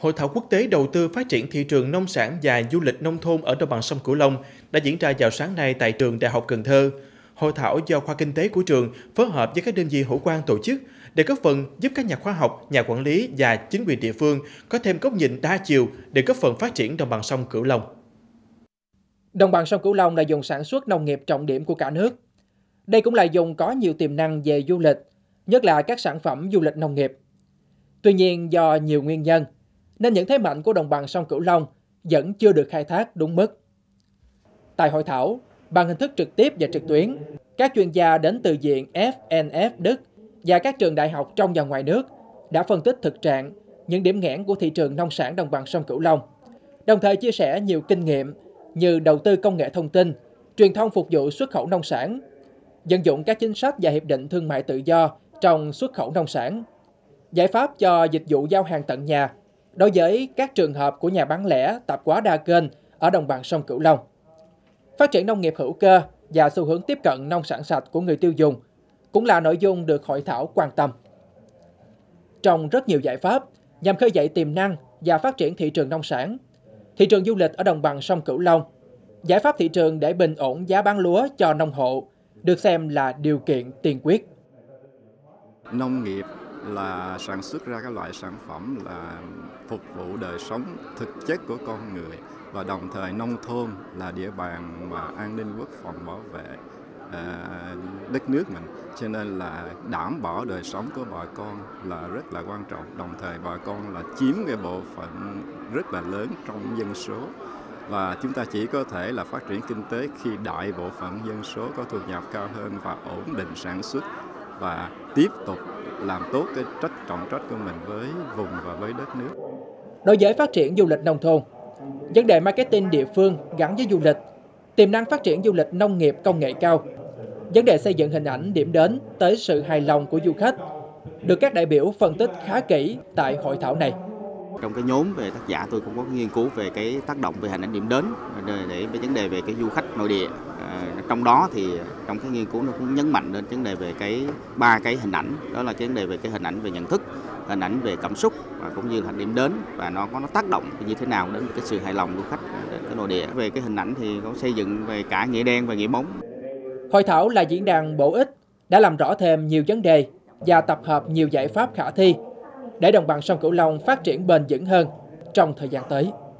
Hội thảo quốc tế đầu tư phát triển thị trường nông sản và du lịch nông thôn ở đồng bằng sông Cửu Long đã diễn ra vào sáng nay tại trường Đại học Cần Thơ. Hội thảo do khoa kinh tế của trường phối hợp với các đơn vị hữu quan tổ chức để góp phần giúp các nhà khoa học, nhà quản lý và chính quyền địa phương có thêm góc nhìn đa chiều để góp phần phát triển đồng bằng sông Cửu Long. Đồng bằng sông Cửu Long là vùng sản xuất nông nghiệp trọng điểm của cả nước. Đây cũng là vùng có nhiều tiềm năng về du lịch, nhất là các sản phẩm du lịch nông nghiệp. Tuy nhiên, do nhiều nguyên nhân, nên những thế mạnh của đồng bằng sông Cửu Long vẫn chưa được khai thác đúng mức. Tại hội thảo, bằng hình thức trực tiếp và trực tuyến, các chuyên gia đến từ viện FNF Đức và các trường đại học trong và ngoài nước đã phân tích thực trạng, những điểm nghẽn của thị trường nông sản đồng bằng sông Cửu Long, đồng thời chia sẻ nhiều kinh nghiệm như đầu tư công nghệ thông tin, truyền thông phục vụ xuất khẩu nông sản, vận dụng các chính sách và hiệp định thương mại tự do trong xuất khẩu nông sản, giải pháp cho dịch vụ giao hàng tận nhà đối với các trường hợp của nhà bán lẻ tạp hóa đa kênh ở đồng bằng sông Cửu Long, phát triển nông nghiệp hữu cơ và xu hướng tiếp cận nông sản sạch của người tiêu dùng cũng là nội dung được hội thảo quan tâm. Trong rất nhiều giải pháp nhằm khơi dậy tiềm năng và phát triển thị trường nông sản, thị trường du lịch ở đồng bằng sông Cửu Long, giải pháp thị trường để bình ổn giá bán lúa cho nông hộ được xem là điều kiện tiên quyết. Nông nghiệp là sản xuất ra các loại sản phẩm là phục vụ đời sống thực chất của con người, và đồng thời nông thôn là địa bàn mà an ninh quốc phòng bảo vệ đất nước mình, cho nên là đảm bảo đời sống của bà con là rất là quan trọng. Đồng thời bà con là chiếm cái bộ phận rất là lớn trong dân số, và chúng ta chỉ có thể là phát triển kinh tế khi đại bộ phận dân số có thu nhập cao hơn và ổn định sản xuất và tiếp tục làm tốt cái trọng trách của mình với vùng và với đất nước. Đối với phát triển du lịch nông thôn, vấn đề marketing địa phương gắn với du lịch, tiềm năng phát triển du lịch nông nghiệp công nghệ cao, vấn đề xây dựng hình ảnh điểm đến tới sự hài lòng của du khách được các đại biểu phân tích khá kỹ tại hội thảo này. Trong cái nhóm về tác giả tôi cũng có nghiên cứu về cái tác động về hình ảnh điểm đến để vấn đề về cái du khách nội địa. Trong đó thì trong cái nghiên cứu nó cũng nhấn mạnh đến vấn đề về ba cái hình ảnh, đó là cái vấn đề về cái hình ảnh về nhận thức, hình ảnh về cảm xúc và cũng như là điểm đến, và nó tác động như thế nào đến cái sự hài lòng của khách đến cái nội địa. Về cái hình ảnh thì có xây dựng về cả nghĩa đen và nghĩa bóng. Hội thảo là diễn đàn bổ ích đã làm rõ thêm nhiều vấn đề và tập hợp nhiều giải pháp khả thi để đồng bằng sông Cửu Long phát triển bền vững hơn trong thời gian tới.